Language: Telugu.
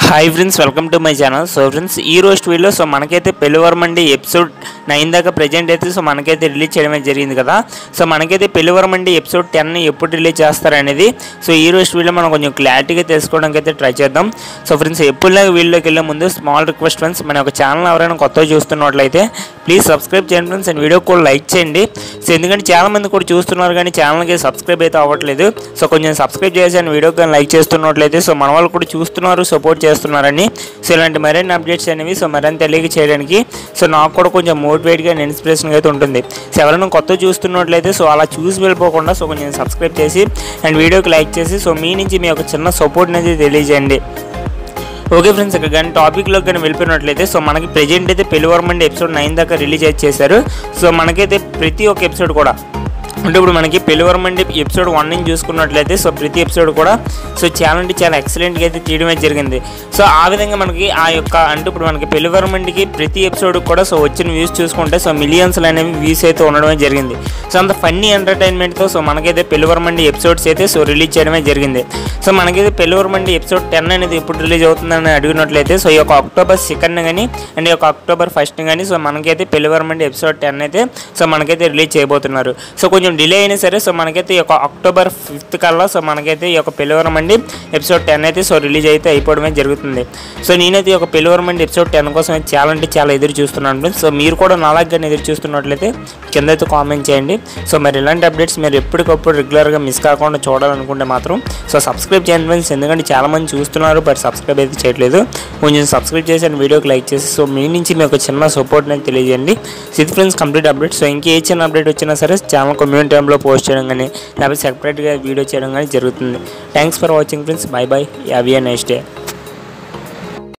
High friends welcome to my channel. So friends video so मनकैते पेल्लिवरमंडी एपिसोड 9 दाका प्रेजेंट అయితే సో మనకైతే రిలీజ్ చేయడమే జరిగింది కదా। సో మనకైతే పెళ్లివరమండి ఎపిసోడ్ 10 ని ఎప్పుడు రిలీజ్ చేస్తారు అనేది సో ఈ రోజు వీడియోలో మనం కొంచెం క్లారిటీగా తెలుసుకోవడానికి అయితే ట్రై చేద్దాం। సో ఫ్రెండ్స్ ఎప్పుడులాగా వీడియోలోకి వెళ్ళే ముందు స్మాల్ రిక్వెస్ట్ ఫ్రెండ్స్, మన యొక్క ఛానల్ ఎవరైనా కొత్తగా చూస్తున్నట్లయితే ప్లీజ్ సబ్స్క్రైబ్ చేయండి ఫ్రెండ్స్, అండ్ వీడియో కూడా లైక్ చేయండి। సో ఎందుకంటే చాలా మంది కూడా చూస్తున్నారు కానీ ఛానల్కి సబ్స్క్రైబ్ అయితే అవ్వట్లేదు। సో కొంచెం సబ్స్క్రైబ్ చేసి అండ్ వీడియో కానీ లైక్ చేస్తున్నట్లయితే సో మన వాళ్ళు కూడా చూస్తున్నారు, సపోర్ట్ చేస్తున్నారని। సో ఇలాంటి మరిన్ని అప్డేట్స్ అనేవి సో మరింత తెలియక చేయడానికి సో నాకు కూడా కొంచెం మోటివేట్గా అండ్ ఇన్స్పిరేషన్గా అయితే ఉంటుంది। సో ఎవరైనా కొత్త చూస్తున్నట్లయితే సో అలా చూసి వెళ్ళిపోకుండా సో కొంచెం సబ్స్క్రైబ్ చేసి అండ్ వీడియోకి లైక్ చేసి సో మీ నుంచి మీ యొక్క చిన్న సపోర్ట్ అనేది తెలియజేయండి। ఓకే ఫ్రెండ్స్, ఇక్కడ కానీ టాపిక్లోకి కానీ వెళ్ళిపోయినట్లయితే సో మనకి ప్రెజెంట్ అయితే పెళ్లివరమండి ఎపిసోడ్ 9 దాకా రిలీజ్ అయితే చేశారు। సో మనకైతే ప్రతి ఒక్క ఎపిసోడ్ కూడా అంటే ఇప్పుడు మనకి పెళ్లివరమండి ఎపిసోడ్ 1 నుంచి చూసుకున్నట్లయితే సో ప్రతి ఎపిసోడ్ కూడా సో చాలా అంటే చాలా ఎక్సలెంట్గా అయితే తీయడమే జరిగింది। సో ఆ విధంగా మనకి ఆ యొక్క అంటే ఇప్పుడు మనకి పెళ్లివరమండికి ప్రతి ఎపిసోడ్ కూడా సో వచ్చిన వ్యూస్ చూసుకుంటే సో మిలియన్స్లో అనేవి వ్యూస్ అయితే ఉండడమే జరిగింది। సో అంత ఫన్నీ ఎంటర్టైన్మెంట్తో సో మనకైతే పెళ్లివరమండి ఎపిసోడ్స్ అయితే సో రిలీజ్ చేయడమే జరిగింది। సో మనకైతే పెళ్లివరమండి ఎపిసోడ్ 10 అనేది ఎప్పుడు రిలీజ్ అవుతుందని అడిగినట్లయితే సో ఈ యొక్క అక్టోబర్ 2nd కానీ అండ్ ఈ యొక్క అక్టోబర్ 1st కానీ సో మనకైతే పెళ్లివరమండి ఎపిసోడ్ 10 అయితే సో మనకైతే రిలీజ్ చేయబోతున్నారు। సో కొంచెం డిలే అయినా సరే సో మనకైతే ఈ యొక్క అక్టోబర్ 5th కల్లా సో మనకైతే ఈ యొక్క పెళ్లివరమండి ఎపిసోడ్ 10 అయితే సో రిలీజ్ అయితే అయిపోవడమే జరుగుతుంది। సో నేనైతే ఈ యొక్క పెళ్లివరమండి ఎపిసోడ్ 10 కోసం అయితే చాలా అంటే చాలా ఎదురు చూస్తున్నాను। సో మీరు కూడా నాలాగానే ఎదురు చూస్తున్నట్లయితే కింద అయితే కామెంట్ చేయండి। సో మరి ఇలాంటి అప్డేట్స్ మీరు ఎప్పటికప్పుడు రెగ్యులర్గా మిస్ కాకుండా చూడాలనుకుంటే మాత్రం సో సబ్స్క్రైబ్ చేయండి ఫ్రెండ్స్, ఎందుకంటే చాలామంది చూస్తున్నారు బట్ సబ్స్క్రైబ్ అయితే చేయట్లేదు। కొంచెం సబ్స్క్రైబ్ చేసి అండ్ వీడియోకి లైక్ చేసి సో మీ నుంచి మీ ఒక చిన్న సపోర్ట్ అనేది తెలియజేయండి। ఇది ఫ్రెండ్స్ కంప్లీట్ అప్డేట్। సో ఇంకే చిన్న అప్డేట్ వచ్చినా సరే ఛానల్ కమ్యూనిటీ టైంలో పోస్ట్ చేయడం కానీ లేకపోతే సెపరేట్గా వీడియో చేయడం కానీ జరుగుతుంది। Thanks for watching friends, bye bye, have a nice day.